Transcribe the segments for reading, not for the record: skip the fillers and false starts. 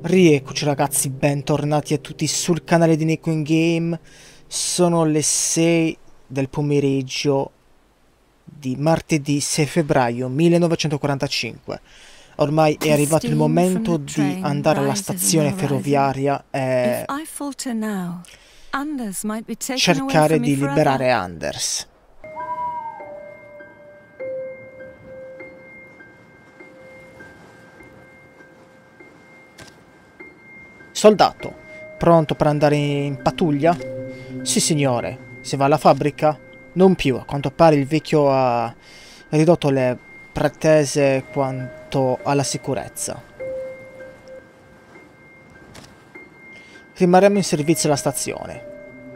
Rieccoci ragazzi, bentornati a tutti sul canale di Nico in Game. Sono le 6 del pomeriggio di martedì 6 febbraio 1945. Ormai è arrivato il momento di andare alla stazione ferroviaria e cercare di liberare Anders. Soldato, pronto per andare in pattuglia? Sì, signore. Si va alla fabbrica? Non più, a quanto pare il vecchio ha ridotto le pretese quanto alla sicurezza. Rimarremo in servizio alla stazione.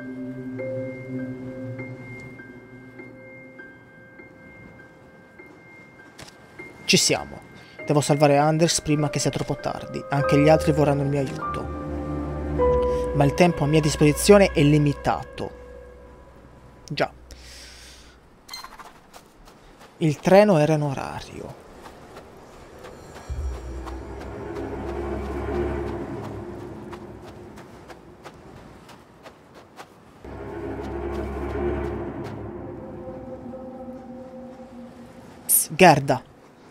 Ci siamo. Devo salvare Anders prima che sia troppo tardi. Anche gli altri vorranno il mio aiuto. Ma il tempo a mia disposizione è limitato. Già. Il treno era in orario. Psst, Gerda.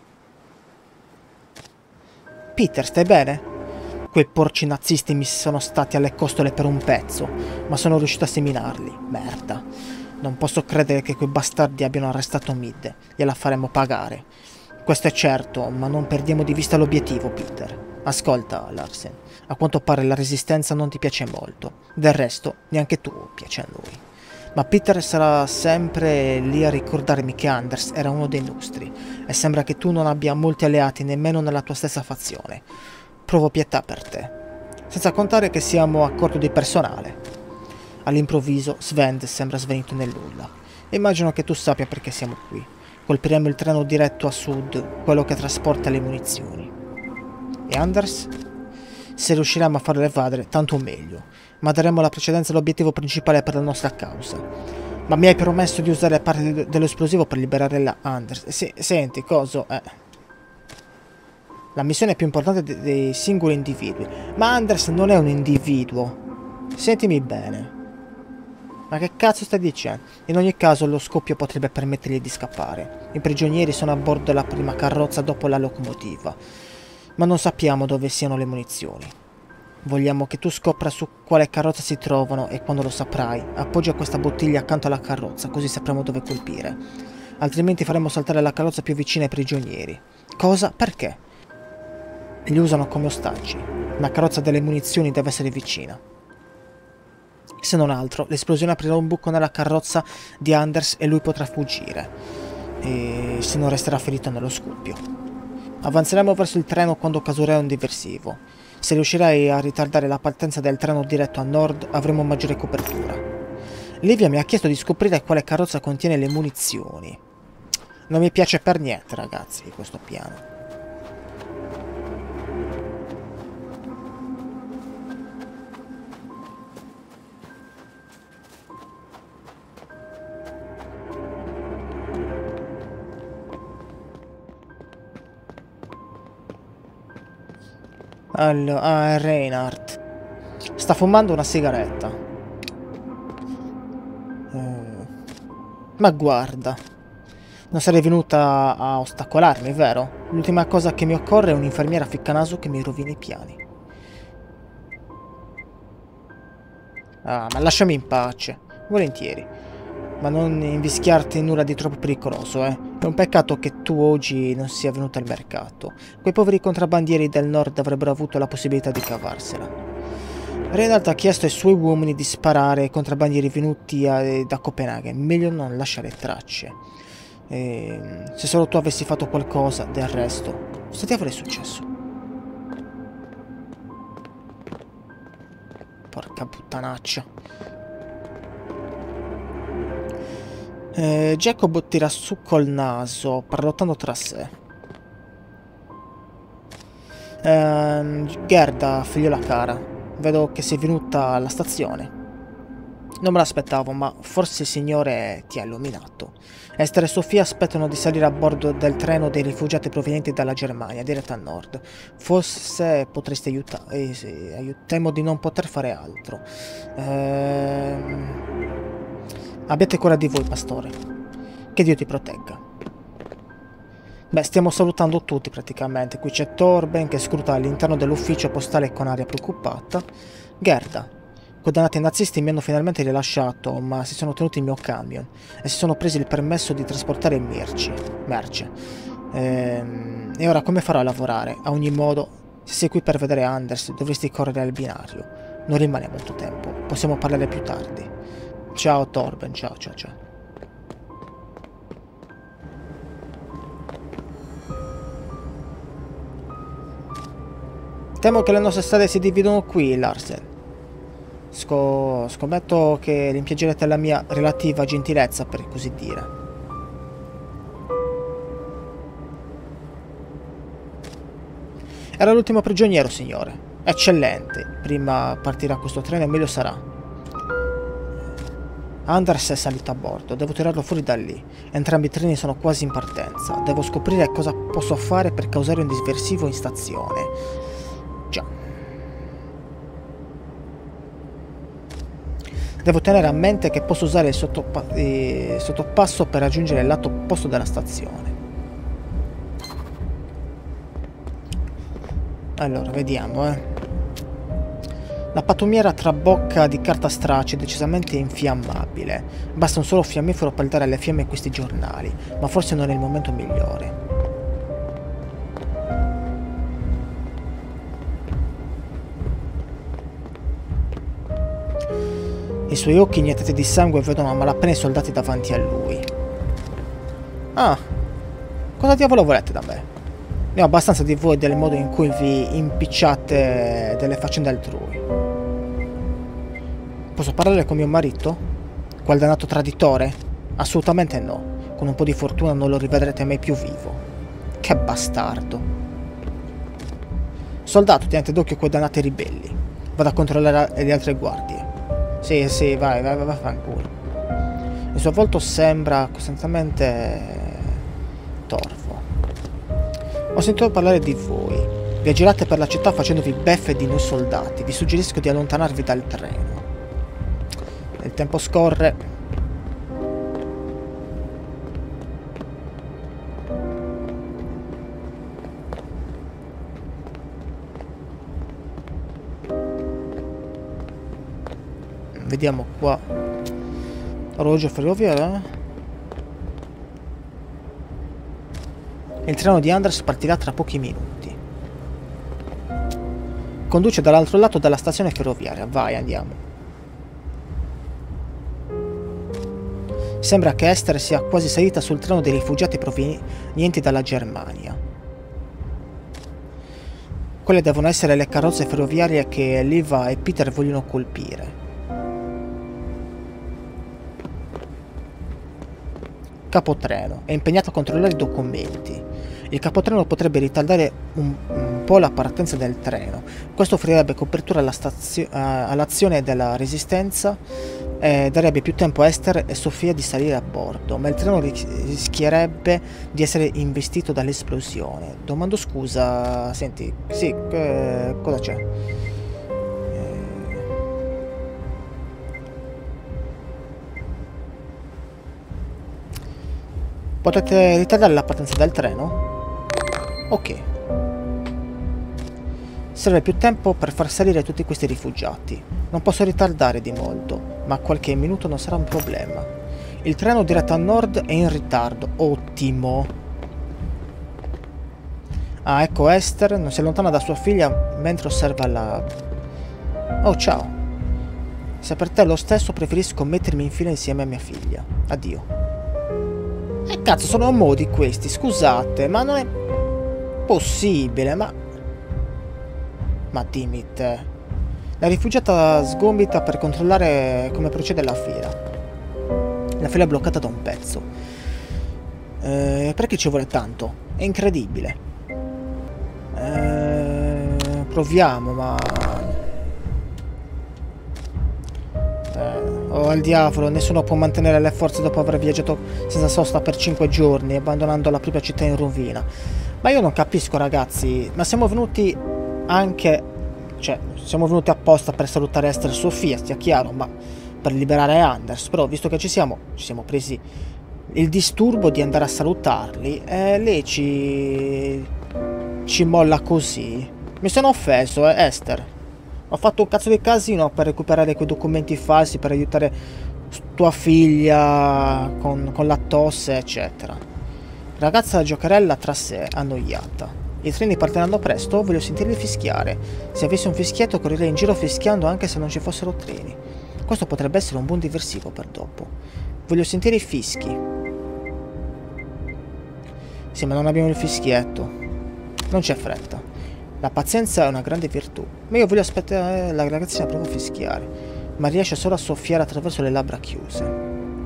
Peter, stai bene? Quei porci nazisti mi sono stati alle costole per un pezzo, ma sono riuscito a seminarli. Merda. Non posso credere che quei bastardi abbiano arrestato Mid. Gliela faremo pagare. Questo è certo, ma non perdiamo di vista l'obiettivo, Peter. Ascolta, Larsen. A quanto pare la resistenza non ti piace molto. Del resto, neanche tu piace a noi. Ma Peter sarà sempre lì a ricordarmi che Anders era uno dei nostri, e sembra che tu non abbia molti alleati nemmeno nella tua stessa fazione. Provo pietà per te. Senza contare che siamo a corto di personale. All'improvviso Sven sembra svanito nel nulla. Immagino che tu sappia perché siamo qui. Colpiremo il treno diretto a sud, quello che trasporta le munizioni. E Anders? Se riusciremo a farlo evadere, tanto meglio. Ma daremo la precedenza all'obiettivo principale per la nostra causa. Ma mi hai promesso di usare parte dell'esplosivo per liberare la Anders. Senti, coso? La missione è più importante dei singoli individui. Ma Anders non è un individuo. Sentimi bene. Ma che cazzo stai dicendo? In ogni caso lo scoppio potrebbe permettergli di scappare. I prigionieri sono a bordo della prima carrozza dopo la locomotiva. Ma non sappiamo dove siano le munizioni. Vogliamo che tu scopra su quale carrozza si trovano e quando lo saprai, appoggia questa bottiglia accanto alla carrozza, così sapremo dove colpire. Altrimenti faremo saltare la carrozza più vicina ai prigionieri. Cosa? Perché? Li usano come ostaggi. La carrozza delle munizioni deve essere vicina. Se non altro, l'esplosione aprirà un buco nella carrozza di Anders e lui potrà fuggire. E se non resterà ferito nello scoppio. Avanzeremo verso il treno quando casurerai un diversivo. Se riuscirai a ritardare la partenza del treno diretto a nord, avremo maggiore copertura. Livia mi ha chiesto di scoprire quale carrozza contiene le munizioni. Non mi piace per niente, ragazzi, questo piano. Allora, Reinhardt. Sta fumando una sigaretta. Ma guarda. Non sarei venuta a ostacolarmi, vero? L'ultima cosa che mi occorre è un'infermiera ficcanaso che mi rovini i piani. Ah, ma lasciami in pace. Volentieri. Ma non invischiarti in nulla di troppo pericoloso, eh. È un peccato che tu oggi non sia venuto al mercato. Quei poveri contrabbandieri del nord avrebbero avuto la possibilità di cavarsela. Reinhardt ha chiesto ai suoi uomini di sparare ai contrabbandieri venuti da Copenaghen. Meglio non lasciare tracce. Se solo tu avessi fatto qualcosa, del resto, cosa ti avrei successo? Porca puttanaccia. Jacob tira su col naso, parlottando tra sé. Gerda, figliola cara, vedo che sei venuta alla stazione. Non me l'aspettavo, ma forse il Signore ti ha illuminato. Esther e Sofia aspettano di salire a bordo del treno dei rifugiati provenienti dalla Germania, diretto a nord. Forse potresti aiutare... sì, temo di non poter fare altro. Abbiate cura di voi, pastore. Che Dio ti protegga. Beh, stiamo salutando tutti praticamente. Qui c'è Torben che scruta all'interno dell'ufficio postale con aria preoccupata. Gerda. Condannati nazisti mi hanno finalmente rilasciato, ma si sono tenuti il mio camion e si sono presi il permesso di trasportare merce. E ora come farò a lavorare? A ogni modo, se sei qui per vedere Anders, dovresti correre al binario. Non rimane molto tempo, possiamo parlare più tardi. Ciao Torben, ciao. Temo che le nostre strade si dividono qui, Larsen. Scommetto che rimpiangerete la mia relativa gentilezza, per così dire. Era l'ultimo prigioniero, signore. Eccellente. Prima partirà questo treno e meglio sarà. Anders è salito a bordo. Devo tirarlo fuori da lì. Entrambi i treni sono quasi in partenza. Devo scoprire cosa posso fare per causare un disversivo in stazione. Già. Devo tenere a mente che posso usare il sottopasso per raggiungere il lato opposto della stazione. Allora, vediamo, La pattumiera trabocca di carta straccia è decisamente infiammabile. Basta un solo fiammifero per dare alle fiamme questi giornali, ma forse non è il momento migliore. I suoi occhi iniettati di sangue vedono a malapena i soldati davanti a lui. Ah, cosa diavolo volete da me? Ne ho abbastanza di voi e del modo in cui vi impicciate delle faccende altrui. Posso parlare con mio marito? Quel dannato traditore? Assolutamente no. Con un po' di fortuna non lo rivedrete mai più vivo. Che bastardo. Soldato, tenete d'occhio quei dannati ribelli. Vado a controllare le altre guardie. Sì, vai, fanculo. Il suo volto sembra costantemente torvo. Ho sentito parlare di voi. Vi aggirate per la città facendovi beffe di noi soldati. Vi suggerisco di allontanarvi dal treno. Il tempo scorre. Vediamo qua. Orologio ferroviario. Il treno di Anders partirà tra pochi minuti. Conduce dall'altro lato della stazione ferroviaria. Vai, andiamo. Sembra che Esther sia quasi salita sul treno dei rifugiati provenienti dalla Germania. Quelle devono essere le carrozze ferroviarie che Liva e Peter vogliono colpire. Capotreno. È impegnato a controllare i documenti. Il capotreno potrebbe ritardare un po' la partenza del treno. Questo offrirebbe copertura all'azione della resistenza e darebbe più tempo a Esther e Sofia di salire a bordo, ma il treno rischierebbe di essere investito dall'esplosione. Domando scusa, senti, sì, cosa c'è? Potete ritardare la partenza del treno? Ok. Serve più tempo per far salire tutti questi rifugiati. Non posso ritardare di molto, ma qualche minuto non sarà un problema. Il treno diretto a nord è in ritardo. Ottimo. Ah, ecco Esther, non si allontana da sua figlia mentre osserva la... Oh, ciao. Se per te è lo stesso, preferisco mettermi in fila insieme a mia figlia. Addio. Cazzo, sono modi questi, scusate, ma non è possibile, ma dimmi te. La rifugiata sgomita per controllare come procede la fila. La fila è bloccata da un pezzo. Perché ci vuole tanto? È incredibile. Proviamo, ma... al diavolo, nessuno può mantenere le forze dopo aver viaggiato senza sosta per 5 giorni, abbandonando la propria città in rovina. Ma io non capisco, ragazzi, ma siamo venuti anche... Cioè, siamo venuti apposta per salutare Esther e Sofia, stia chiaro, ma per liberare Anders. Però, visto che ci siamo presi il disturbo di andare a salutarli, lei ci molla così. Mi sono offeso, Esther. Ho fatto un cazzo di casino per recuperare quei documenti falsi, per aiutare tua figlia con la tosse, eccetera. La ragazza giocherella tra sé, annoiata. I treni partiranno presto, voglio sentirli fischiare. Se avessi un fischietto correrei in giro fischiando anche se non ci fossero treni. Questo potrebbe essere un buon diversivo per dopo. Voglio sentire i fischi. Sì, ma non abbiamo il fischietto. Non c'è fretta. La pazienza è una grande virtù. Ma io voglio aspettare la ragazzina prova a fischiare. Ma riesce solo a soffiare attraverso le labbra chiuse.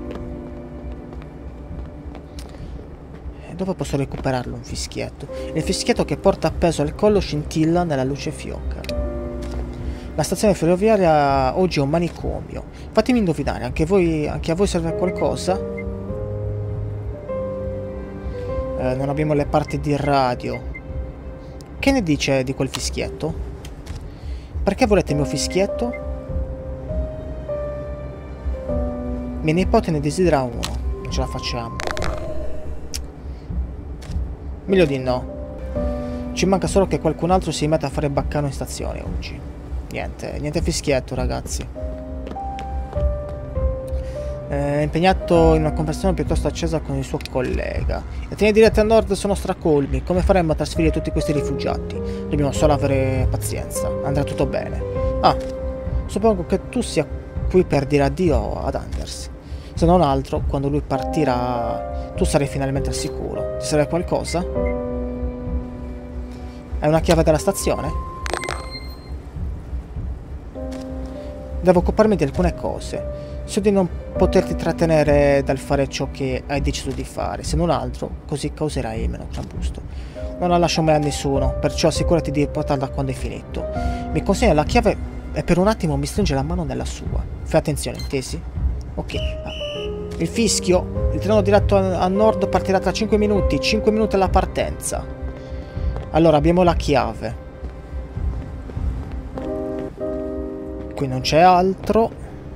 Dove posso recuperarlo un fischietto? Il fischietto che porta appeso al collo scintilla nella luce fioca. La stazione ferroviaria oggi è un manicomio. Fatemi indovinare, anche a voi serve qualcosa? Non abbiamo le parti di radio. Che ne dice di quel fischietto? Perché volete il mio fischietto? Mia nipote ne desidera uno. Non ce la facciamo. Meglio di no. Ci manca solo che qualcun altro si metta a fare baccano in stazione oggi. Niente fischietto, ragazzi. È impegnato in una conversazione piuttosto accesa con il suo collega. Le treni dirette a nord sono stracolmi. Come faremmo a trasferire tutti questi rifugiati? Dobbiamo solo avere pazienza. Andrà tutto bene. Ah, suppongo che tu sia qui per dire addio ad Anders. Se non altro, quando lui partirà, tu sarai finalmente al sicuro. Ti serve qualcosa? Hai una chiave della stazione? Devo occuparmi di alcune cose. So di non poterti trattenere dal fare ciò che hai deciso di fare. Se non altro, così causerai meno trambusto. Non la lascio mai a nessuno, perciò assicurati di portarla quando hai finito. Mi consegna la chiave e per un attimo mi stringe la mano nella sua. Fai attenzione, intesi? Ok. Il fischio. Il treno diretto a nord partirà tra 5 minuti. 5 minuti alla partenza. Allora, abbiamo la chiave. Qui non c'è altro.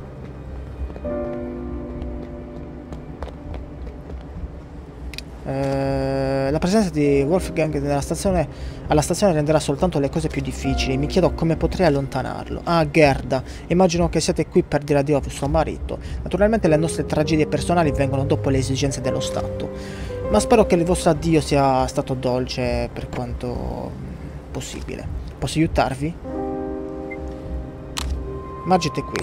La presenza di Wolfgang alla stazione renderà soltanto le cose più difficili. Mi chiedo come potrei allontanarlo. Ah, Gerda, immagino che siate qui per dire addio a vostro marito. Naturalmente le nostre tragedie personali vengono dopo le esigenze dello Stato, ma spero che il vostro addio sia stato dolce per quanto possibile. Posso aiutarvi? Margit è qui.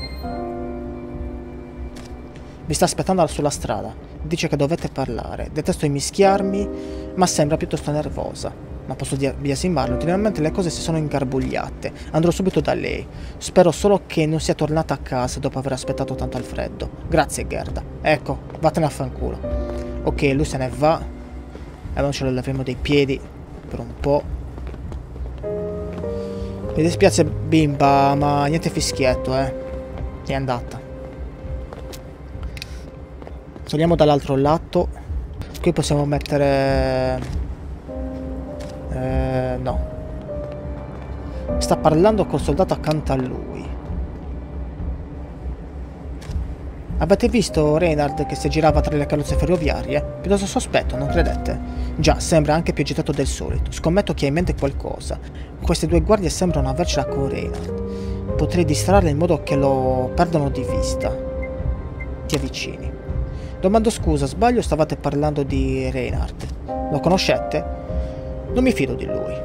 Vi sta aspettando sulla strada. Dice che dovete parlare. Detesto immischiarmi, ma sembra piuttosto nervosa. Ma posso biasimarlo. Ultimamente le cose si sono ingarbugliate. Andrò subito da lei. Spero solo che non sia tornata a casa dopo aver aspettato tanto al freddo. Grazie, Gerda. Ecco, vattene a fanculo. Ok, lui se ne va. E non ce lo leviamo dai piedi per un po'. Mi dispiace, bimba, ma niente fischietto, È andata. Saliamo dall'altro lato. Qui possiamo mettere... no. Sta parlando col soldato accanto a lui. Avete visto Reinhard che si girava tra le carrozze ferroviarie? Piuttosto sospetto, non credete? Già, sembra anche più agitato del solito. Scommetto che ha in mente qualcosa. Queste due guardie sembrano avercela con Reinhard. Potrei distrarre in modo che lo perdano di vista. Ti avvicini. Domando scusa, sbaglio, stavate parlando di Reinhard. Lo conoscete? Non mi fido di lui.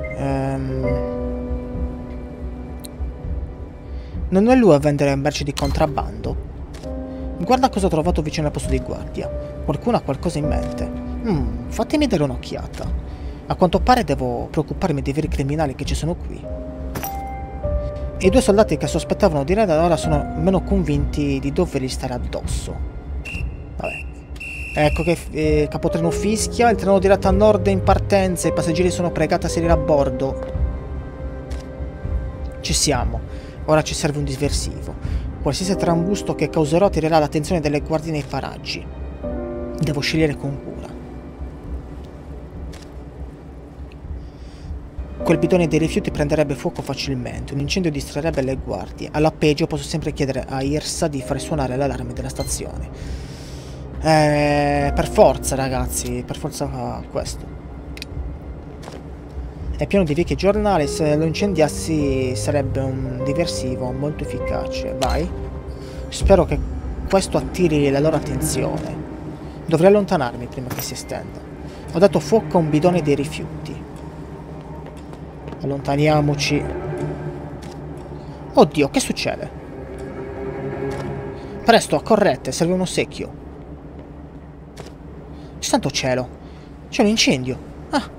Non è lui a vendere merci di contrabbando? Guarda cosa ho trovato vicino al posto di guardia. Qualcuno ha qualcosa in mente. Fatemi dare un'occhiata. A quanto pare devo preoccuparmi dei veri criminali che ci sono qui. E i due soldati che sospettavano di Reinhard ora sono meno convinti di dovergli stare addosso. Vabbè. Ecco che capotreno fischia, il treno diretto a nord è in partenza, i passeggeri sono pregati a salire a bordo. Ci siamo, ora ci serve un diversivo. Qualsiasi trambusto che causerò attirerà l'attenzione delle guardie nei paraggi. Devo scegliere con cura. Quel bidone dei rifiuti prenderebbe fuoco facilmente, un incendio distrarrebbe le guardie. Alla peggio posso sempre chiedere a Irsa di fare suonare l'allarme della stazione. Per forza, ragazzi, per forza questo. È pieno di vecchi giornali, se lo incendiassi sarebbe un diversivo molto efficace. Vai. Spero che questo attiri la loro attenzione. Dovrei allontanarmi prima che si estenda. Ho dato fuoco a un bidone dei rifiuti. Allontaniamoci. Oddio, che succede? Presto, accorrete, serve un ossequio. Santo cielo, c'è un incendio. Ah.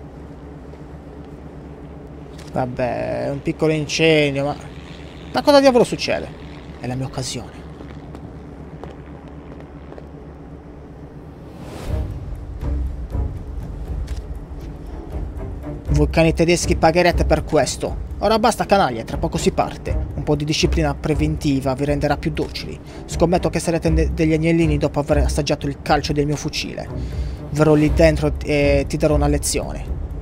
Vabbè, è un piccolo incendio, ma cosa diavolo succede? È la mia occasione. Voi cani tedeschi pagherete per questo. Ora basta canaglia, tra poco si parte. Un po' di disciplina preventiva vi renderà più docili. Scommetto che sarete degli agnellini dopo aver assaggiato il calcio del mio fucile. Verrò lì dentro e ti darò una lezione.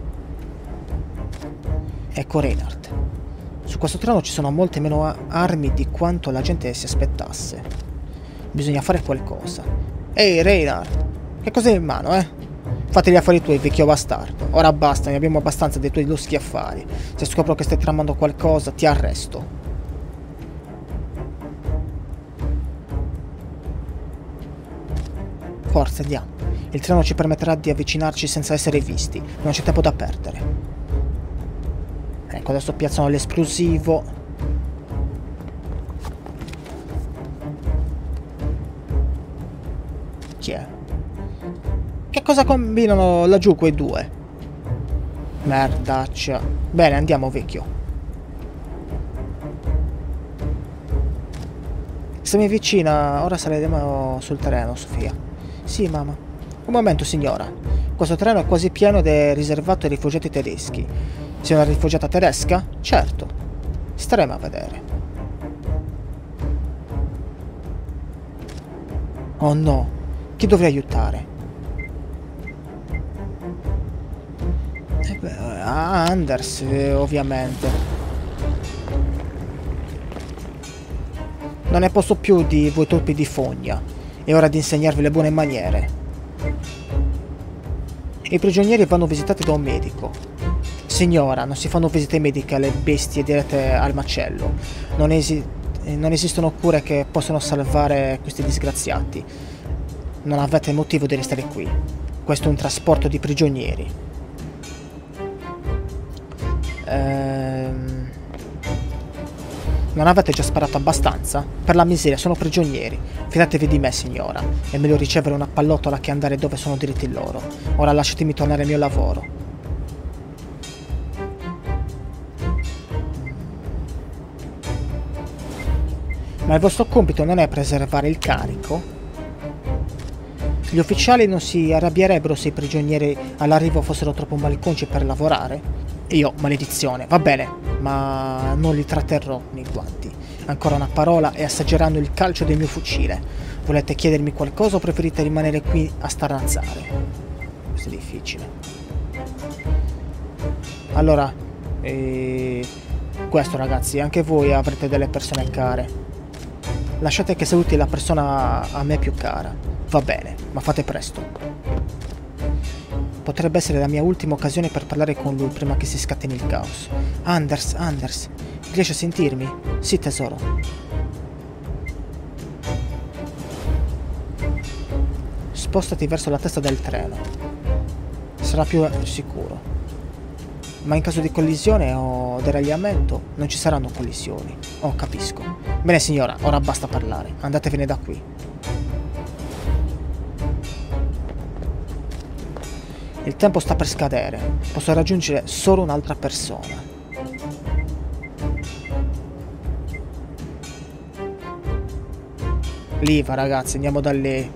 Ecco Reinhardt. Su questo treno ci sono molte meno armi di quanto la gente si aspettasse. Bisogna fare qualcosa. Ehi Reinhardt, che cos'hai in mano, eh? Fatti gli affari tuoi, vecchio bastardo. Ora basta, ne abbiamo abbastanza dei tuoi loschi affari. Se scopro che stai tramando qualcosa, ti arresto. Forza, andiamo. Il treno ci permetterà di avvicinarci senza essere visti. Non c'è tempo da perdere. Ecco, adesso piazzano l'esplosivo. Chi è? Che cosa combinano laggiù quei due? Merdaccia. Bene, andiamo, vecchio. Stammi vicina, ora saliremo sul treno, Sofia. Sì, mamma. Un momento, signora. Questo treno è quasi pieno ed è riservato ai rifugiati tedeschi. Sei una rifugiata tedesca? Certo. Staremo a vedere. Oh no. Chi dovrei aiutare? Anders, ovviamente. Non ne posso più di voi torpi di fogna. È ora di insegnarvi le buone maniere. I prigionieri vanno visitati da un medico. Signora, non si fanno visite mediche alle bestie dirette al macello. Non esistono cure che possano salvare questi disgraziati. Non avete motivo di restare qui. Questo è un trasporto di prigionieri. Non avete già sparato abbastanza? Per la miseria, sono prigionieri. Fidatevi di me, signora. È meglio ricevere una pallottola che andare dove sono diritti loro. Ora lasciatemi tornare al mio lavoro. Ma il vostro compito non è preservare il carico? Gli ufficiali non si arrabbierebbero se i prigionieri all'arrivo fossero troppo malconci per lavorare? Io, maledizione, va bene, ma non li tratterrò nei guanti. Ancora una parola e assaggeranno il calcio del mio fucile. Volete chiedermi qualcosa o preferite rimanere qui a starnazzare? Questo è difficile. Allora, questo ragazzi, anche voi avrete delle persone care. Lasciate che saluti la persona a me più cara. Va bene, ma fate presto. Potrebbe essere la mia ultima occasione per parlare con lui prima che si scateni il caos. Anders, riesci a sentirmi? Sì, tesoro. Spostati verso la testa del treno. Sarà più sicuro. Ma in caso di collisione o deragliamento non ci saranno collisioni. Oh, capisco. Bene, signora, ora basta parlare. Andatevene da qui. Il tempo sta per scadere. Posso raggiungere solo un'altra persona. Lì va, ragazzi, andiamo da lì.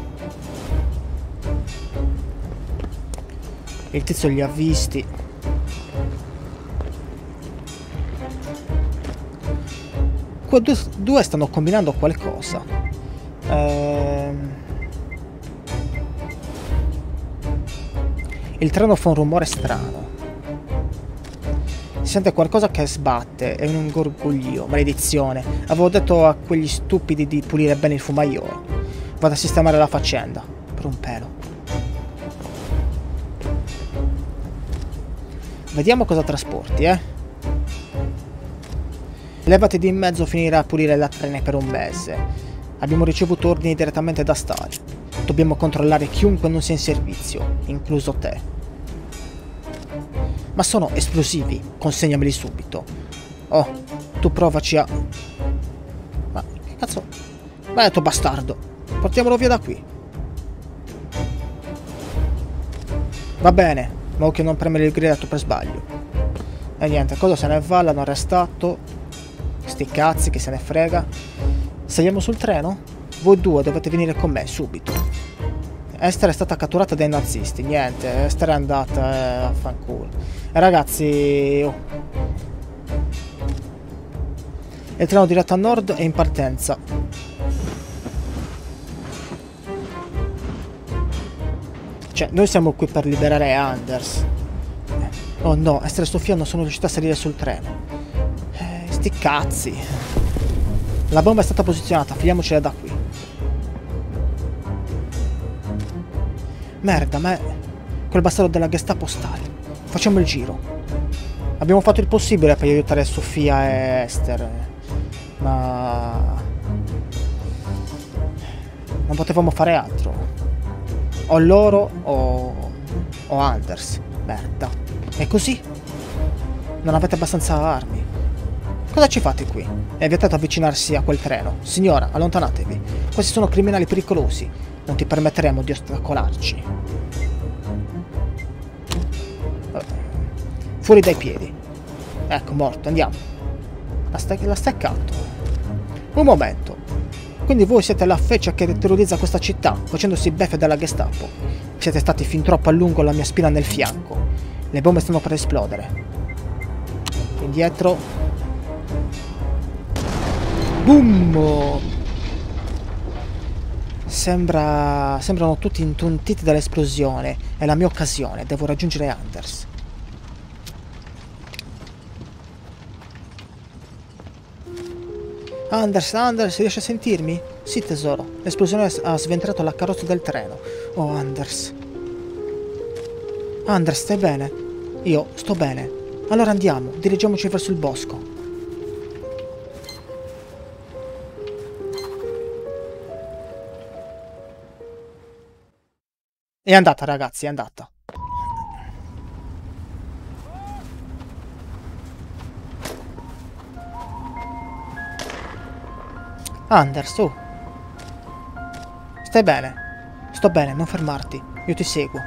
Il tizio li ha visti. Due stanno combinando qualcosa. Il treno fa un rumore strano. Si sente qualcosa che sbatte. È un gorgoglio. Maledizione. Avevo detto a quegli stupidi di pulire bene il fumaiolo. Vado a sistemare la faccenda. Per un pelo. Vediamo cosa trasporti, Levati di in mezzo, finirà a pulire la trena per un mese. Abbiamo ricevuto ordini direttamente da Stal. Dobbiamo controllare chiunque non sia in servizio, incluso te. Ma sono esplosivi, consegnameli subito. Oh, tu provaci a... Ma che cazzo? Maledetto bastardo! Portiamolo via da qui. Va bene, ma occhio non premere il grilletto per sbaglio. E niente, cosa se ne va, l'hanno arrestato. Sti cazzi, che se ne frega. Saliamo sul treno? Voi due dovete venire con me, subito. Esther è stata catturata dai nazisti. Niente, Esther è andata a fanculo. Ragazzi... Oh. Il treno diretto a nord è in partenza. Cioè, noi siamo qui per liberare Anders. Oh no, Esther e Sofia non sono riuscite a salire sul treno. Sti cazzi. La bomba è stata posizionata, filiamocela da qui. Merda, ma è quel bastardo della Gestapo Stal. Facciamo il giro. Abbiamo fatto il possibile per aiutare Sofia e Esther, ma non potevamo fare altro. O loro o Anders. Merda. E così? Non avete abbastanza armi. Cosa ci fate qui? È vietato avvicinarsi a quel treno. Signora, allontanatevi. Questi sono criminali pericolosi. Non ti permetteremo di ostacolarci. Fuori dai piedi. Ecco, morto, andiamo. L'ha steccato. Un momento. Quindi voi siete la feccia che terrorizza questa città, facendosi beffe dalla Gestapo. Siete stati fin troppo a lungo alla mia spina nel fianco. Le bombe stanno per esplodere. Indietro. Boom! Sembrano tutti intontiti dall'esplosione. È la mia occasione. Devo raggiungere Anders. Anders, riesci a sentirmi? Sì, tesoro. L'esplosione ha sventrato la carrozza del treno. Oh, Anders. Anders, stai bene? Io sto bene. Allora andiamo. Dirigiamoci verso il bosco. È andata, ragazzi, è andata. Anders, tu. Stai bene? Sto bene, non fermarti. Io ti seguo.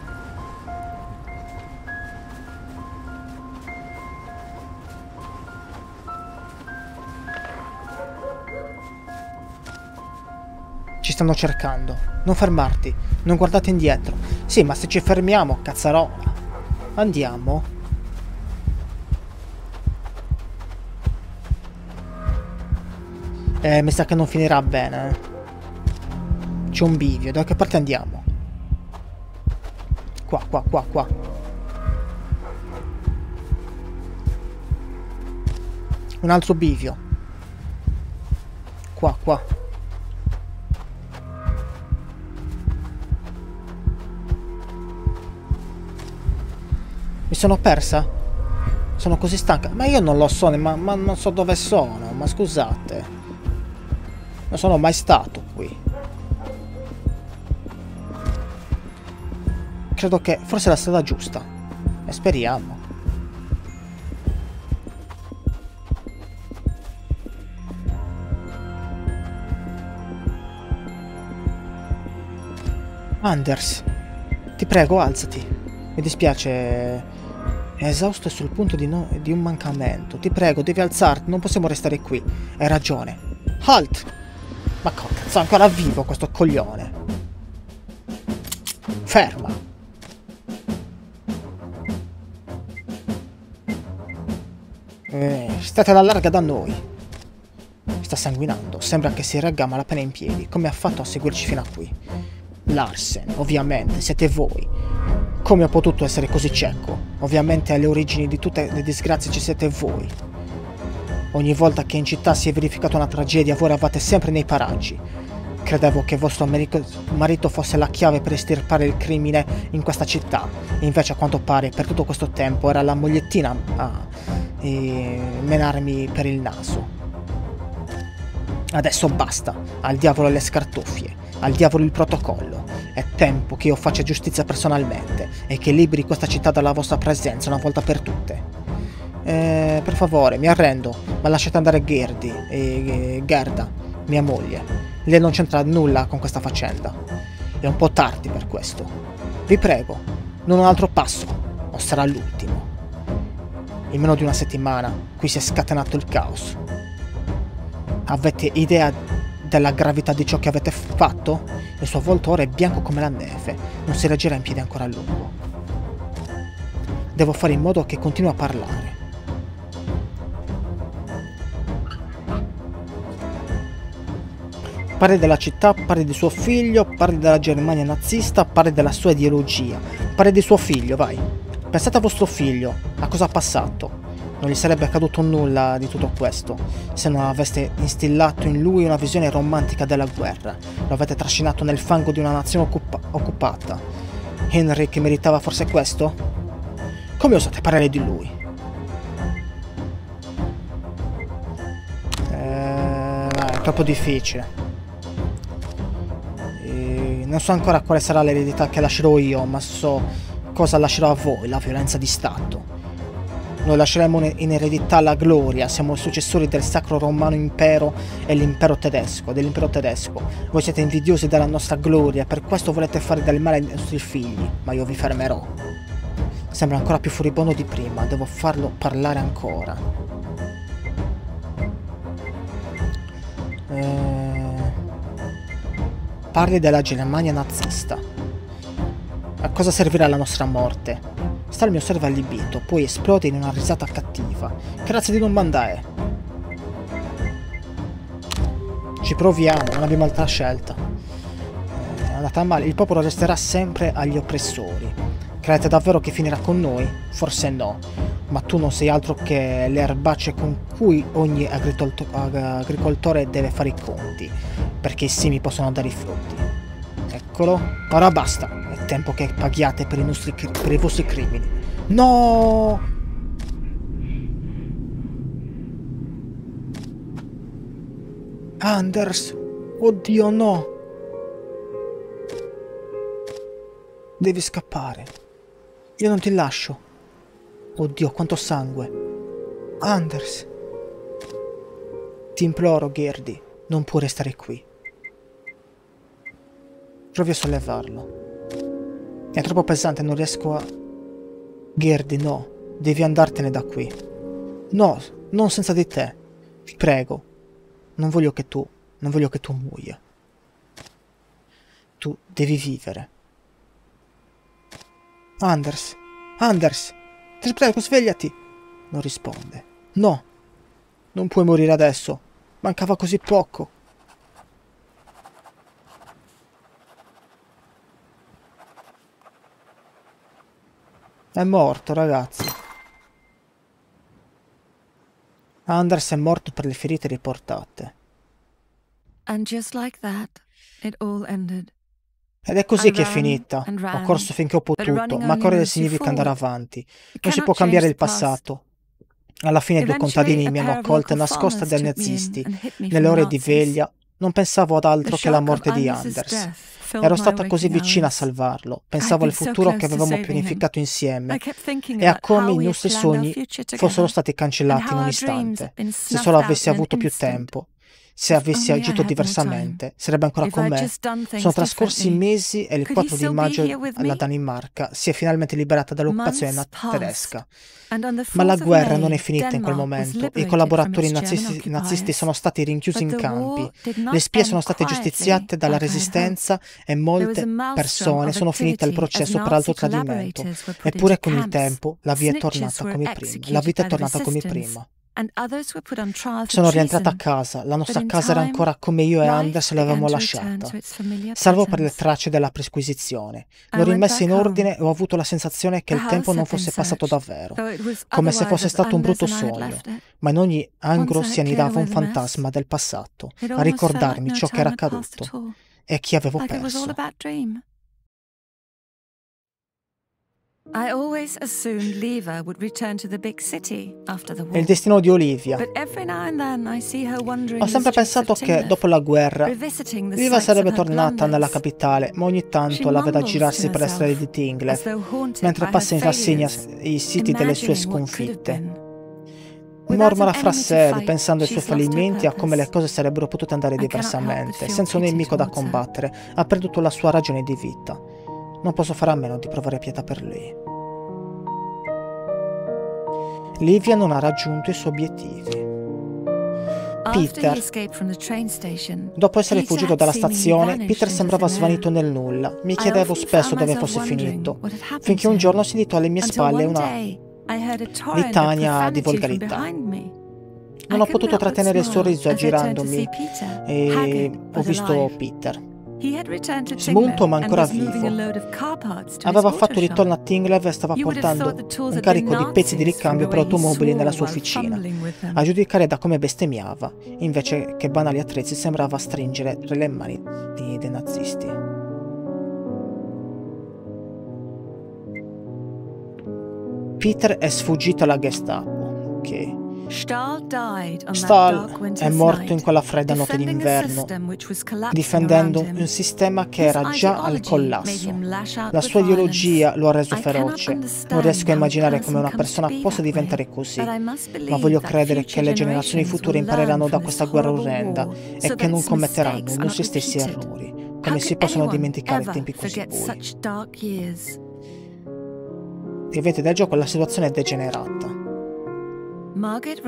Ci stanno cercando. Non fermarti. Non guardate indietro. Sì, ma se ci fermiamo, cazzarola. Andiamo. Mi sa che non finirà bene. C'è un bivio. Da che parte andiamo? Qua. Un altro bivio. Qua. Mi sono persa? Sono così stanca. Ma io non lo so, ma non so dove sono. Ma scusate. Non sono mai stato qui. Credo che forse è la strada giusta. E speriamo. Anders, ti prego, alzati. Mi dispiace. È esausto e sul punto di un mancamento. Ti prego, devi alzarti. Non possiamo restare qui. Hai ragione. Halt! Ma cazzo, è ancora vivo questo coglione. Ferma. State alla larga da noi. Sta sanguinando, sembra che si regga a malapena in piedi. Come ha fatto a seguirci fino a qui? Larsen, ovviamente, siete voi. Come ho potuto essere così cieco? Ovviamente alle origini di tutte le disgrazie ci siete voi. Ogni volta che in città si è verificata una tragedia, voi eravate sempre nei paraggi. Credevo che vostro marito fosse la chiave per estirpare il crimine in questa città. Invece, a quanto pare, per tutto questo tempo era la mogliettina a menarmi per il naso. Adesso basta. Al diavolo le scartoffie. Al diavolo il protocollo. È tempo che io faccia giustizia personalmente e che liberi questa città dalla vostra presenza una volta per tutte. Per favore, mi arrendo, ma lasciate andare Gerdi e Gerda, mia moglie. Lei non c'entra nulla con questa faccenda. È un po' tardi per questo. Vi prego, non un altro passo, o sarà l'ultimo. In meno di una settimana qui si è scatenato il caos. Avete idea della gravità di ciò che avete fatto? Il suo volto ora è bianco come la neve, non si reggerà in piedi ancora a lungo. Devo fare in modo che continui a parlare. Parli della città, parli di suo figlio, parli della Germania nazista, parli della sua ideologia. Parli di suo figlio, vai. Pensate a vostro figlio, a cosa ha passato. Non gli sarebbe accaduto nulla di tutto questo se non aveste instillato in lui una visione romantica della guerra. Lo avete trascinato nel fango di una nazione occupata. Henry che meritava forse questo? Come osate parlare di lui? È troppo difficile. Non so ancora quale sarà l'eredità che lascerò io, ma so cosa lascerò a voi, la violenza di Stato. Noi lasceremo in eredità la gloria, siamo i successori del Sacro Romano Impero e dell'impero tedesco. Voi siete invidiosi della nostra gloria, per questo volete fare del male ai nostri figli, ma io vi fermerò. Sembra ancora più furibondo di prima, devo farlo parlare ancora. Parli della Germania nazista. A cosa servirà la nostra morte? Sta il mio servo allibito, poi esplode in una risata cattiva. Che razza di domanda è? Ci proviamo, non abbiamo altra scelta. È andata male, il popolo resterà sempre agli oppressori. Credete davvero che finirà con noi? Forse no, ma tu non sei altro che le erbacce con cui ogni agricoltore deve fare i conti, perché i semi possono dare i frutti. Eccolo, ora basta, è tempo che paghiate per i vostri crimini. No! Anders, oddio no! Devi scappare. Io non ti lascio. Oddio, quanto sangue. Anders. Ti imploro, Gerdi, non puoi restare qui. Provi a sollevarlo. È troppo pesante, non riesco a... Gerdi, no. Devi andartene da qui. No, non senza di te. Ti prego. Non voglio che tu muoia. Tu devi vivere. Anders. Anders. Ti prego, svegliati. Non risponde. No. Non puoi morire adesso. Mancava così poco. È morto, ragazzi. Anders è morto per le ferite riportate. And just like that, it all ended. Ed è così che è finita. Ho corso finché ho potuto, ma correre significa andare avanti. Non si può cambiare il passato. Alla fine 2 contadini mi hanno accolta nascosta dai nazisti. Nelle ore di veglia non pensavo ad altro che alla morte di Anders. Ero stata così vicina a salvarlo. Pensavo al futuro che avevamo pianificato insieme e a come i nostri sogni fossero stati cancellati in un istante. Se solo avessi avuto più tempo. Se avessi agito diversamente, sarebbe ancora con me. Sono trascorsi mesi e il 4 di maggio la Danimarca si è finalmente liberata dall'occupazione tedesca. Ma la guerra non è finita in quel momento. I collaboratori nazisti sono stati rinchiusi in campi. Le spie sono state giustiziate dalla resistenza e molte persone sono finite al processo per alto tradimento. Eppure con il tempo la vita è tornata come prima. Sono rientrata a casa. La nostra casa era ancora come io e Anders l'avevamo lasciata, salvo per le tracce della perquisizione. L'ho rimessa in ordine e ho avuto la sensazione che il tempo non fosse passato davvero, come se fosse stato un brutto sogno, ma in ogni angolo si annidava un fantasma del passato, a ricordarmi ciò che era accaduto e chi avevo perso. I always assumed Leva would return to the big city after the war. È il destino di Olivia. But every now and then I see her wandering Ho sempre pensato che dopo la guerra Liva sarebbe tornata nella capitale, ma ogni tanto la vedo aggirarsi per le strade di Tinglev, mentre passa in rassegna i siti delle sue sconfitte. Mormora fra sé, ripensando ai suoi fallimenti e a come le cose sarebbero potute andare diversamente. Senza un nemico da combattere, ha perduto la sua ragione di vita. Non posso fare a meno di provare pietà per lei. Livia non ha raggiunto i suoi obiettivi. Peter, dopo essere fuggito dalla stazione, Peter sembrava svanito nel nulla. Mi chiedevo spesso dove fosse finito, finché un giorno si sentì alle mie spalle una litania di volgarità. Non ho potuto trattenere il sorriso aggirandomi e ho visto Peter. Smunto ma ancora vivo. Aveva fatto ritorno a Tinglev e stava portando un carico di pezzi di ricambio per automobili nella sua officina. A giudicare da come bestemmiava, invece che banali attrezzi, sembrava stringere tra le mani dei nazisti. Peter è sfuggito alla Gestapo. Ok. Stahl è morto in quella fredda notte d'inverno, difendendo un sistema che era già al collasso. La sua ideologia lo ha reso feroce. Non riesco a immaginare come una persona possa diventare così, ma voglio credere che le generazioni future impareranno da questa guerra orrenda e che non commetteranno gli stessi errori. Come si possono dimenticare tempi così bui? E vedete, dal gioco la situazione è degenerata. Margit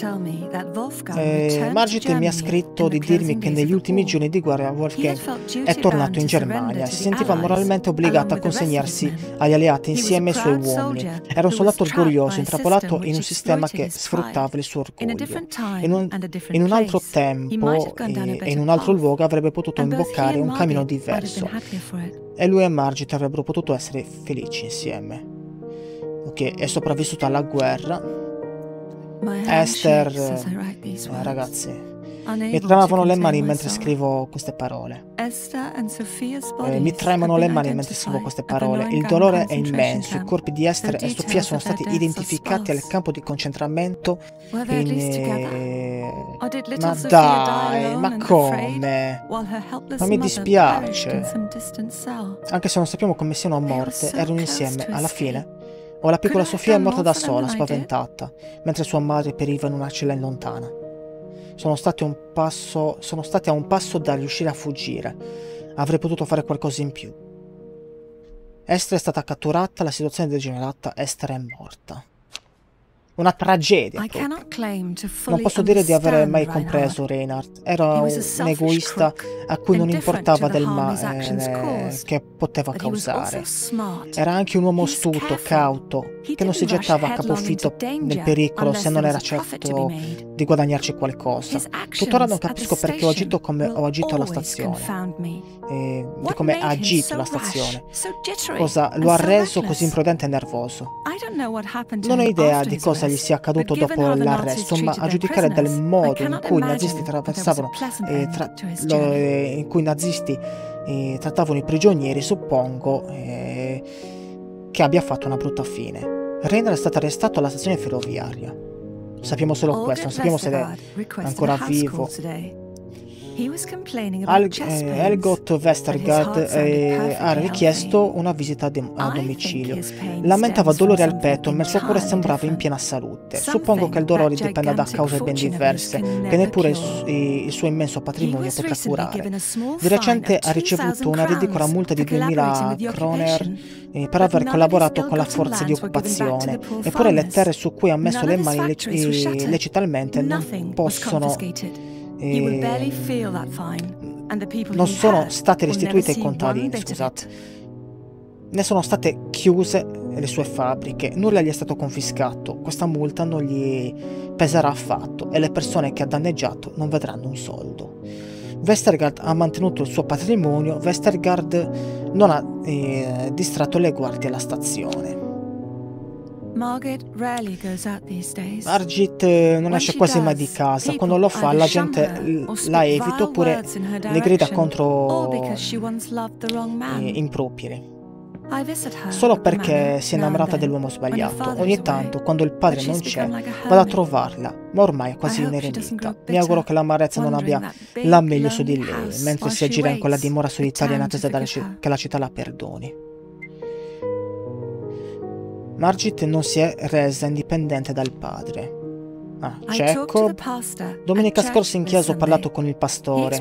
mi ha scritto di dirmi che negli ultimi giorni di guerra Wolfgang è tornato in Germania e si sentiva moralmente obbligato a consegnarsi agli alleati insieme ai suoi uomini. Era un soldato orgoglioso, intrappolato in un sistema che sfruttava il suo orgoglio. In un altro tempo e in un altro luogo avrebbe potuto imboccare un cammino diverso e lui e Margit avrebbero potuto essere felici insieme. Ok, è sopravvissuta alla guerra. Esther, ragazzi, mi tremavano le mani mentre scrivo queste parole. Mi tremano le mani mentre scrivo queste parole. Il dolore è immenso. I corpi di Esther e Sofia sono stati identificati al campo di concentramento ma dai, ma come? Ma mi dispiace. Anche se non sappiamo come siano morte, erano insieme alla fine. O la piccola Sofia è morta da sola, spaventata, mentre sua madre periva in una cella in lontana. Sono stati a un passo da riuscire a fuggire. Avrei potuto fare qualcosa in più. Esther è stata catturata, la situazione è degenerata, Esther è morta. Una tragedia proprio. Non posso dire di aver mai compreso Reinhardt. Era un egoista a cui non importava del male che poteva causare. Era anche un uomo astuto, cauto, che non si gettava a capofitto nel pericolo se non era certo di guadagnarci qualcosa. Tuttora non capisco perché ho agito come ho agito alla stazione. Di come ha agito la stazione. Cosa lo ha reso così imprudente e nervoso. Non ho idea di cosa gli sia accaduto dopo l'arresto, ma a giudicare dal modo in cui i nazisti trattavano i prigionieri, suppongo che abbia fatto una brutta fine. Reinhardt è stato arrestato alla stazione ferroviaria. Sappiamo solo questo, non sappiamo se è ancora vivo. Helgot Westergaard ha richiesto una visita a domicilio. Lamentava dolori al petto, ma il suo cuore sembrava in piena salute. Suppongo che il dolore dipenda da cause ben diverse, che neppure il suo immenso patrimonio potrà curare. Di recente ha ricevuto una ridicola multa di 2000 kroner per aver collaborato con la forza di occupazione. Eppure le terre su cui ha messo le mani lecitamente non possono... non sono state restituite ai contadini, scusate. Ne sono state chiuse le sue fabbriche, nulla gli è stato confiscato. Questa multa non gli peserà affatto e le persone che ha danneggiato non vedranno un soldo. Vestergaard ha mantenuto il suo patrimonio. Vestergaard non ha distratto le guardie alla stazione. Margit non esce quasi mai di casa. Quando lo fa la gente la evita oppure le grida contro improperi. Solo perché si è innamorata dell'uomo sbagliato. Ogni tanto, quando il padre non c'è, vado a trovarla, ma ormai è quasi un eremita. Mi auguro che l'amarezza non abbia la meglio su di lei, mentre si aggira in quella dimora solitaria in attesa che la città la perdoni. Margit non si è resa indipendente dal padre. Jacob. Domenica scorsa in chiesa ho parlato con il pastore.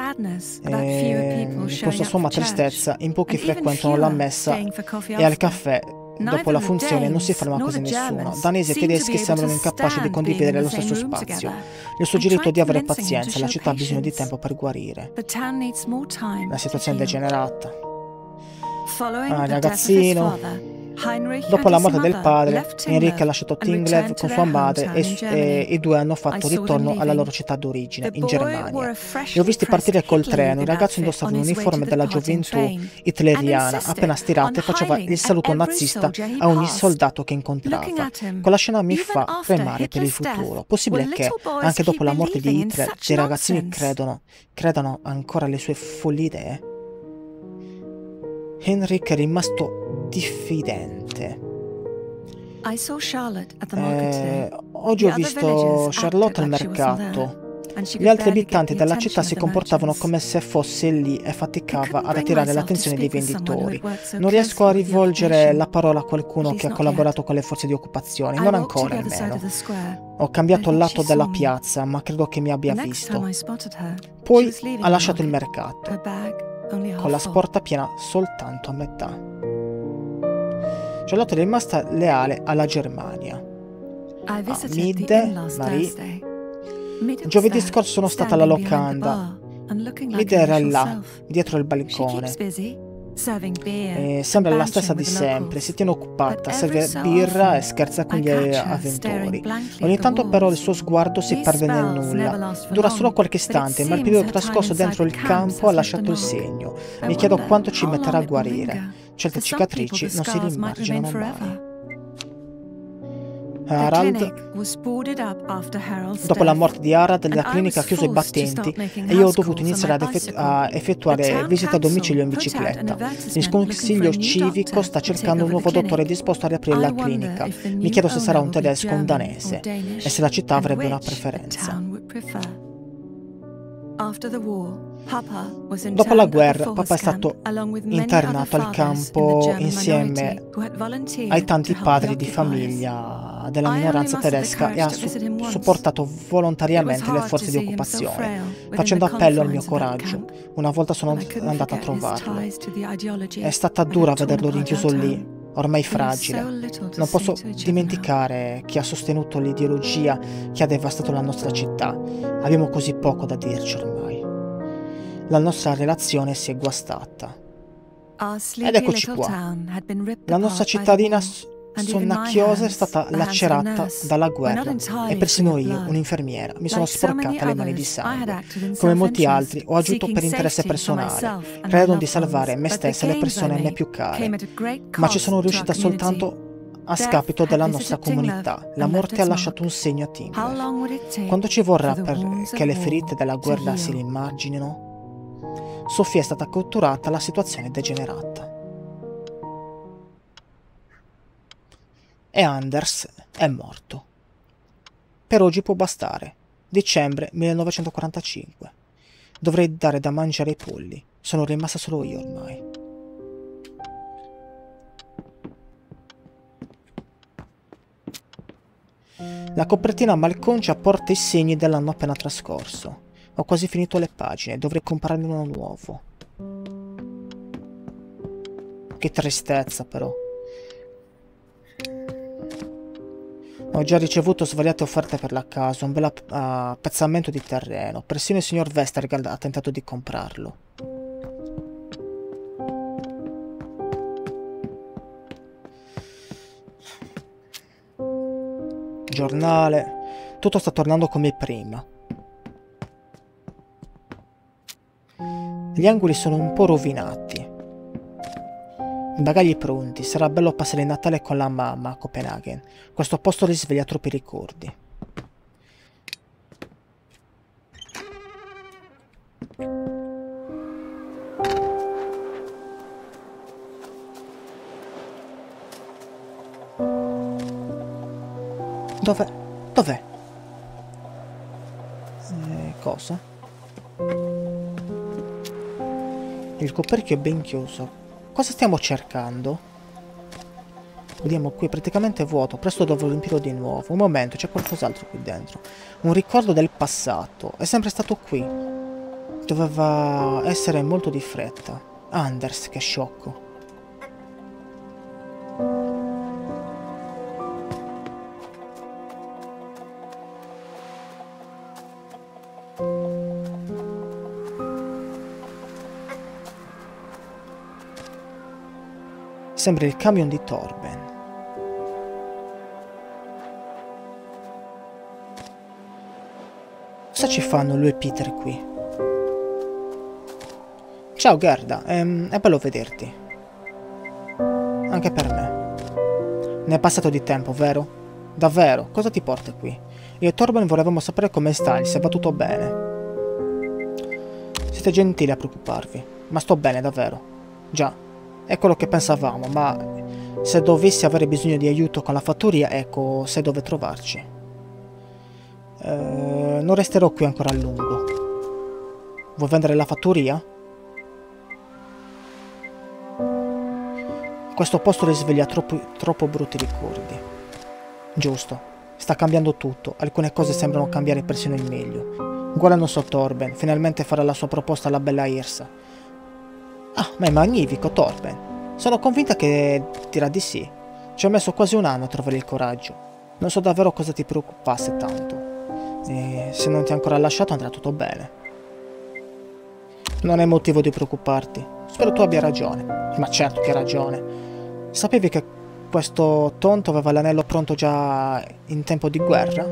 Con sua somma tristezza, in pochi frequentano la messa e al caffè. Dopo la funzione non si ferma quasi nessuno. Danesi e tedeschi sembrano incapaci di condividere lo stesso spazio. Gli ho suggerito di avere pazienza, la città ha bisogno di tempo per guarire. La situazione è degenerata. Ragazzino. Dopo la morte del padre, Henrik ha lasciato Tinglev con sua madre e i due hanno fatto ritorno alla loro città d'origine, in Germania. Li ho visti partire col treno. Il ragazzo indossava un uniforme della gioventù hitleriana, appena stirato, e faceva il saluto nazista a ogni soldato che incontrava. Quella scena mi fa tremare per il futuro. Possibile che, anche dopo la morte di Hitler, dei ragazzini credano ancora alle sue folli idee? Henrik è rimasto diffidente. Oggi ho visto Charlotte al mercato. Gli altri abitanti della città si comportavano come se fosse lì e faticava ad attirare l'attenzione dei venditori. Non riesco a rivolgere la parola a qualcuno che ha collaborato con le forze di occupazione, non ancora almeno. Ho cambiato il lato della piazza, ma credo che mi abbia visto. Poi ha lasciato il mercato, con la sporta piena soltanto a metà. Charlotte è rimasta leale alla Germania. Marie. Giovedì scorso sono stata alla locanda. Mide era là, dietro il balcone. Sembra la stessa di sempre, si tiene occupata, serve birra e scherza con gli avventori. Ogni tanto però il suo sguardo si perde nel nulla. Dura solo qualche istante, ma il periodo trascorso dentro il campo ha lasciato il segno. Mi chiedo quanto ci metterà a guarire. Certe cicatrici non si rimarginano mai. Harald. Dopo la morte di Harald, la clinica ha chiuso i battenti e io ho dovuto iniziare a effettuare visite a domicilio in bicicletta. Il consiglio civico sta cercando un nuovo dottore disposto a riaprire la clinica. Mi chiedo se sarà un tedesco o un danese e se la città avrebbe una preferenza. Dopo la guerra, papà è stato internato al campo insieme ai tanti padri di famiglia della minoranza tedesca e ha supportato volontariamente le forze di occupazione, facendo appello al mio coraggio. Una volta sono andata a trovarlo. È stata dura vederlo rinchiuso lì, ormai fragile. Non posso dimenticare chi ha sostenuto l'ideologia che ha devastato la nostra città. Abbiamo così poco da dirci ormai. La nostra relazione si è guastata. Ed eccoci qua. La nostra cittadina sonnacchiosa è stata lacerata dalla guerra e persino io, un'infermiera, mi sono sporcata le mani di sangue. Come molti altri, ho agito per interesse personale, credo di salvare me stessa e le persone a me più care. Ma ci sono riuscita soltanto a scapito della nostra comunità. La morte ha lasciato un segno a Tinglev. Quanto ci vorrà perché le ferite della guerra si rimarginino? Sofia è stata catturata, la situazione è degenerata. E Anders è morto. Per oggi può bastare. Dicembre 1945. Dovrei dare da mangiare ai polli. Sono rimasta solo io ormai. La copertina malconcia porta i segni dell'anno appena trascorso. Ho quasi finito le pagine, dovrei comprarne uno nuovo. Che tristezza però. Ho già ricevuto svariate offerte per la casa, un bel appezzamento di terreno. Persino il signor Vestergaard ha tentato di comprarlo. giornale. Tutto sta tornando come prima. Gli angoli sono un po' rovinati. I bagagli pronti. Sarà bello passare il Natale con la mamma a Copenaghen. Questo posto risveglia troppi ricordi. Dov'è? Dov'è? Cosa? Il coperchio è ben chiuso. Cosa stiamo cercando? Vediamo qui, praticamente vuoto. Presto dovrò riempirlo di nuovo. Un momento, c'è qualcos'altro qui dentro. Un ricordo del passato. È sempre stato qui. Doveva essere molto di fretta. Anders, che sciocco. Sembra il camion di Torben. Cosa ci fanno lui e Peter qui? Ciao Gerda, è bello vederti. Anche per me. Ne è passato di tempo, vero? Davvero? Cosa ti porta qui? Io e Torben volevamo sapere come stai, se va tutto bene. Siete gentili a preoccuparvi, ma sto bene davvero. Già. È quello che pensavamo, ma se dovessi avere bisogno di aiuto con la fattoria, ecco, sai dove trovarci. Non resterò qui ancora a lungo. Vuoi vendere la fattoria? Questo posto risveglia troppo brutti ricordi. Giusto, sta cambiando tutto, alcune cose sembrano cambiare persino in meglio. Guarda non so Torben, finalmente farà la sua proposta alla bella Irsa. Ah, ma è magnifico, Torben. Sono convinta che dirà di sì. Ci ho messo quasi un anno a trovare il coraggio. Non so davvero cosa ti preoccupasse tanto. E se non ti ha ancora lasciato andrà tutto bene. Non è motivo di preoccuparti. Spero tu abbia ragione. Ma certo che hai ragione. Sapevi che questo tonto aveva l'anello pronto già in tempo di guerra?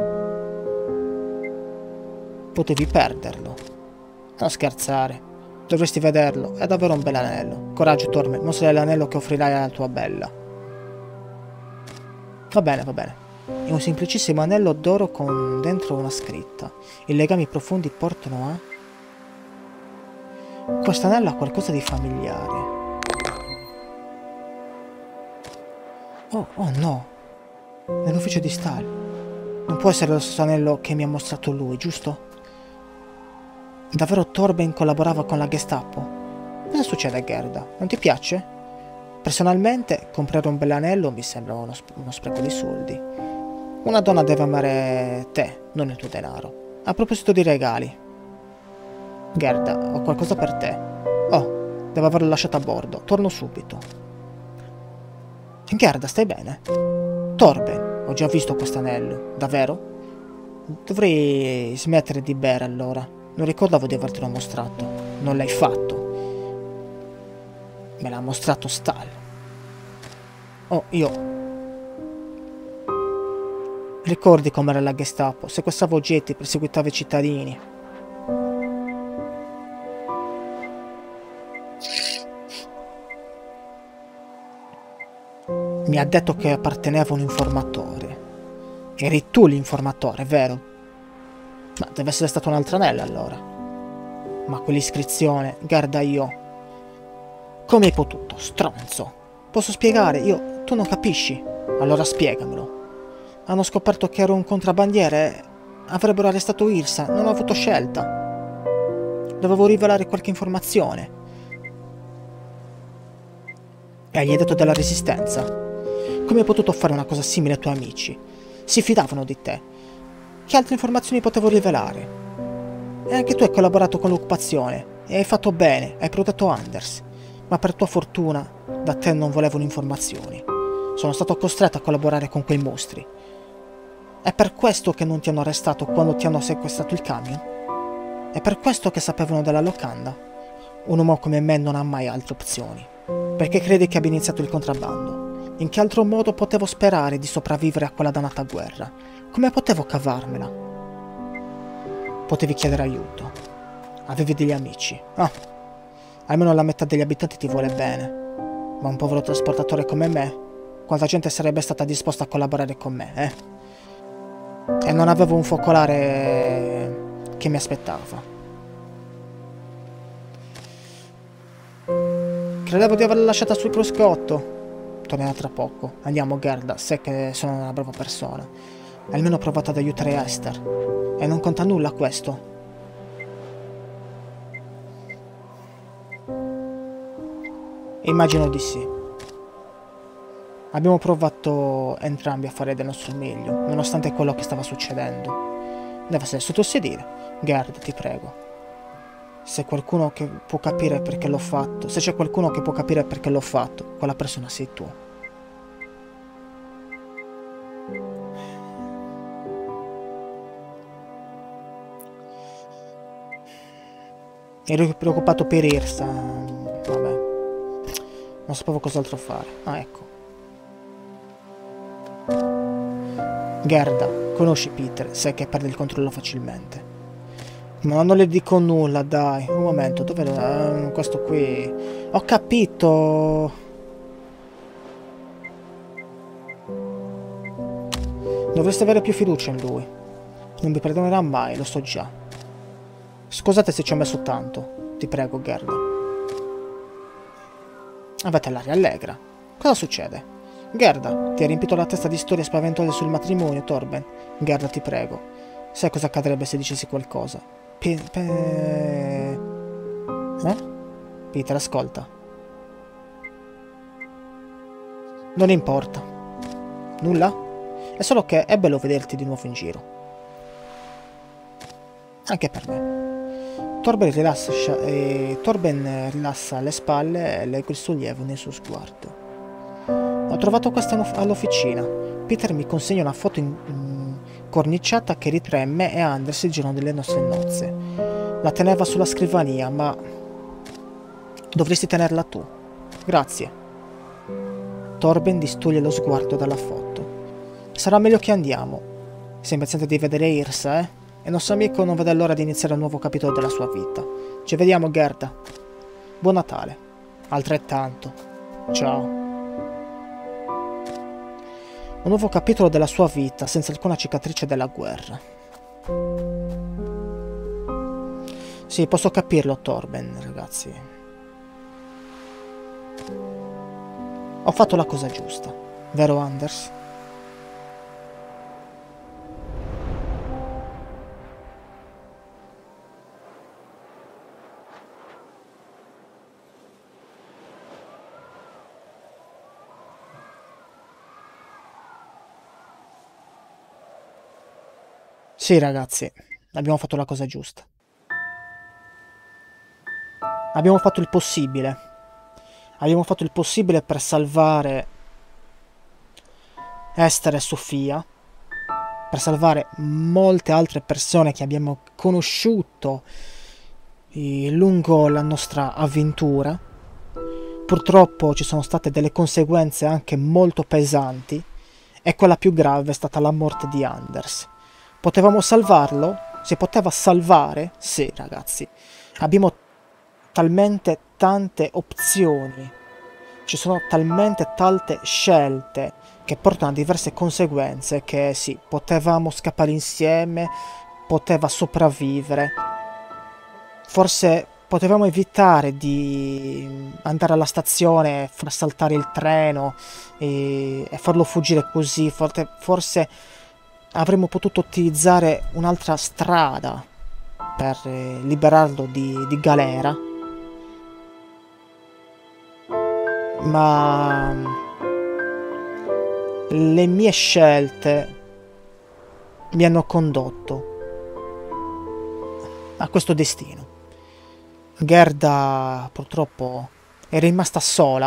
Potevi perderlo. Non scherzare. Dovresti vederlo, è davvero un bel anello. Coraggio, Torben, mostrare l'anello che offrirai alla tua bella. Va bene, va bene. È un semplicissimo anello d'oro con dentro una scritta. I legami profondi portano a... Questo anello ha qualcosa di familiare. Oh no. Nell'ufficio di Stahl. Non può essere lo stesso anello che mi ha mostrato lui, giusto? Davvero Torben collaborava con la Gestapo? Cosa succede, Gerda? Non ti piace? Personalmente, comprare un bell'anello mi sembra uno spreco di soldi. Una donna deve amare te, non il tuo denaro. A proposito di regali. Gerda, ho qualcosa per te. Oh, devo averlo lasciato a bordo. Torno subito. Gerda, stai bene? Torben, ho già visto quest'anello. Davvero? Dovrei smettere di bere allora. Non ricordavo di avertelo mostrato. Non l'hai fatto. Me l'ha mostrato Stahl. Oh, io... Ricordi com'era la Gestapo? Sequestrava oggetti, perseguitava i cittadini. Mi ha detto che apparteneva a un informatore. Eri tu l'informatore, vero? Ma deve essere stato un altro anello allora. Ma quell'iscrizione, guarda io. Come hai potuto, stronzo? Posso spiegare? Tu non capisci? Allora spiegamelo. Hanno scoperto che ero un contrabbandiere. Avrebbero arrestato Irsa. Non ho avuto scelta. Dovevo rivelare qualche informazione. E gli hai detto della resistenza? Come hai potuto fare una cosa simile ai tuoi amici? Si fidavano di te. Che altre informazioni potevo rivelare? E anche tu hai collaborato con l'occupazione. E hai fatto bene, hai protetto Anders. Ma per tua fortuna, da te non volevano informazioni. Sono stato costretto a collaborare con quei mostri. È per questo che non ti hanno arrestato quando ti hanno sequestrato il camion? È per questo che sapevano della locanda? Un uomo come me non ha mai altre opzioni. Perché credi che abbia iniziato il contrabbando? In che altro modo potevo sperare di sopravvivere a quella dannata guerra? Come potevo cavarmela? Potevi chiedere aiuto. Avevi degli amici. Ah, almeno la metà degli abitanti ti vuole bene. Ma un povero trasportatore come me, quanta gente sarebbe stata disposta a collaborare con me, eh? E non avevo un focolare che mi aspettava. Credevo di averla lasciata sul cruscotto. Tornerà tra poco. Andiamo, Gerda, sai che sono una brava persona. Almeno ho provato ad aiutare Esther. E non conta nulla questo. Immagino di sì. Abbiamo provato entrambi a fare del nostro meglio, nonostante quello che stava succedendo. Deve essere sotto sedile. Gerda, ti prego. Se c'è qualcuno che può capire perché l'ho fatto, quella persona sei tu. Ero preoccupato per Irsa. Vabbè. Non sapevo cos'altro fare. Ah, ecco. Gerda, conosci Peter, sai che perde il controllo facilmente. Ma non le dico nulla, dai. Un momento, dov'è questo qui? Ho capito. Dovresti avere più fiducia in lui. Non mi perdonerà mai, lo so già. Scusate se ci ho messo tanto. Ti prego, Gerda. Avete l'aria allegra. Cosa succede? Gerda, ti hai riempito la testa di storie spaventose sul matrimonio, Torben. Gerda, ti prego. Sai cosa accadrebbe se dicessi qualcosa? Peter, ascolta. Non importa. Nulla? È solo che è bello vederti di nuovo in giro. Anche per me. Torben rilassa le spalle e leggo il sollievo nel suo sguardo. Ho trovato questa all'officina. Peter mi consegna una foto incorniciata che ritrae me e Anders il giorno delle nostre nozze. La teneva sulla scrivania, ma dovresti tenerla tu. Grazie. Torben distoglie lo sguardo dalla foto. Sarà meglio che andiamo. Sei impaziente di vedere Irsa, eh? E il nostro amico non vede l'ora di iniziare un nuovo capitolo della sua vita. Ci vediamo, Gerda. Buon Natale. Altrettanto. Ciao. Un nuovo capitolo della sua vita, senza alcuna cicatrice della guerra. Sì, posso capirlo, Torben, ragazzi. Ho fatto la cosa giusta, vero Anders? Sì, ragazzi, abbiamo fatto la cosa giusta. Abbiamo fatto il possibile. Abbiamo fatto il possibile per salvare Esther e Sofia, per salvare molte altre persone che abbiamo conosciuto lungo la nostra avventura. Purtroppo ci sono state delle conseguenze anche molto pesanti e quella più grave è stata la morte di Anders. Potevamo salvarlo? Si poteva salvare? Sì, ragazzi. Abbiamo talmente tante opzioni. Ci sono talmente tante scelte che portano a diverse conseguenze che sì, potevamo scappare insieme, poteva sopravvivere. Forse potevamo evitare di andare alla stazione, far saltare il treno e farlo fuggire così. Forse avremmo potuto utilizzare un'altra strada per liberarlo di galera. Ma le mie scelte mi hanno condotto a questo destino. Gerda purtroppo è rimasta sola,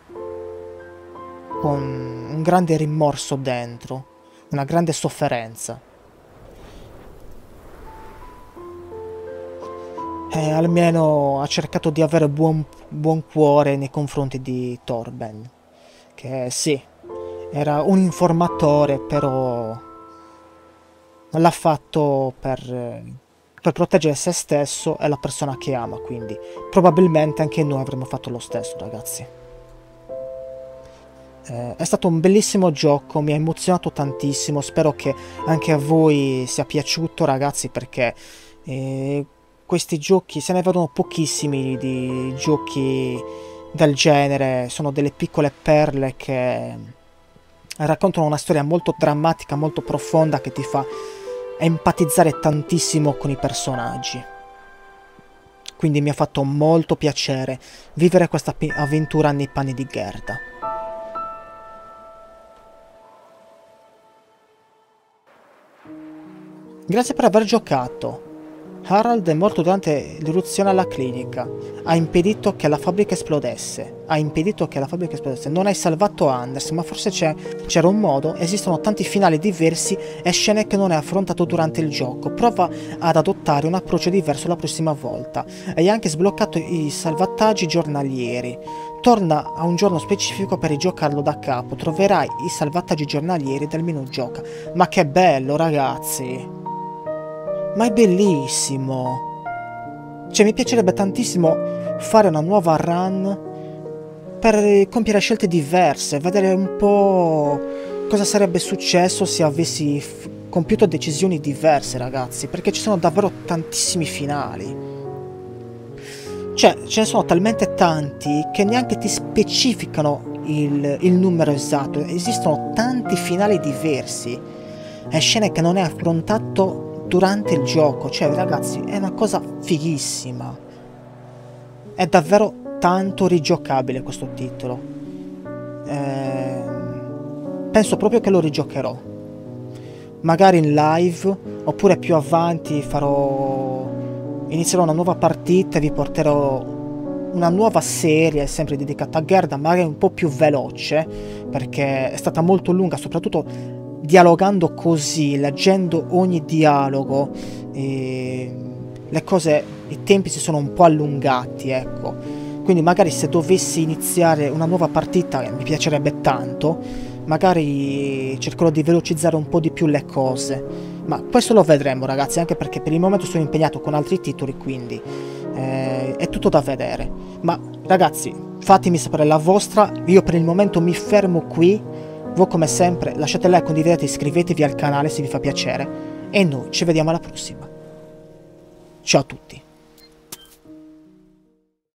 con un grande rimorso dentro, una grande sofferenza. E almeno ha cercato di avere buon cuore nei confronti di Torben, che sì, era un informatore, però l'ha fatto per proteggere se stesso e la persona che ama, quindi probabilmente anche noi avremmo fatto lo stesso, ragazzi. È stato un bellissimo gioco, mi ha emozionato tantissimo, spero che anche a voi sia piaciuto, ragazzi, perché questi giochi, se ne vedono pochissimi di giochi del genere, sono delle piccole perle che raccontano una storia molto drammatica, molto profonda, che ti fa empatizzare tantissimo con i personaggi. Quindi mi ha fatto molto piacere vivere questa avventura nei panni di Gerda. Grazie per aver giocato. Harald è morto durante l'irruzione alla clinica. Ha impedito che la fabbrica esplodesse. Non hai salvato Anders, ma forse c'era un modo. Esistono tanti finali diversi e scene che non hai affrontato durante il gioco. Prova ad adottare un approccio diverso la prossima volta. Hai anche sbloccato i salvataggi giornalieri. Torna a un giorno specifico per rigiocarlo da capo. Troverai i salvataggi giornalieri del menu gioca. Ma che bello, ragazzi! Ma è bellissimo! Cioè, mi piacerebbe tantissimo fare una nuova run per compiere scelte diverse, vedere un po' cosa sarebbe successo se avessi compiuto decisioni diverse, ragazzi, perché ci sono davvero tantissimi finali. Cioè, ce ne sono talmente tanti che neanche ti specificano il numero esatto. Esistono tanti finali diversi e scene che non hai affrontato durante il gioco. Cioè, ragazzi, è una cosa fighissima. È davvero tanto rigiocabile questo titolo. Penso proprio che lo rigiocherò. Magari in live, oppure più avanti inizierò una nuova partita e vi porterò una nuova serie sempre dedicata a Gerda, magari un po' più veloce, perché è stata molto lunga, soprattutto dialogando così, leggendo ogni dialogo, le cose, i tempi si sono un po' allungati, ecco. Quindi magari se dovessi iniziare una nuova partita, mi piacerebbe tanto, magari cercherò di velocizzare un po' di più le cose. Ma questo lo vedremo, ragazzi, anche perché per il momento sono impegnato con altri titoli, quindi è tutto da vedere. Ma ragazzi, fatemi sapere la vostra, io per il momento mi fermo qui. Voi come sempre lasciate like, condividete, iscrivetevi al canale se vi fa piacere e noi ci vediamo alla prossima. Ciao a tutti.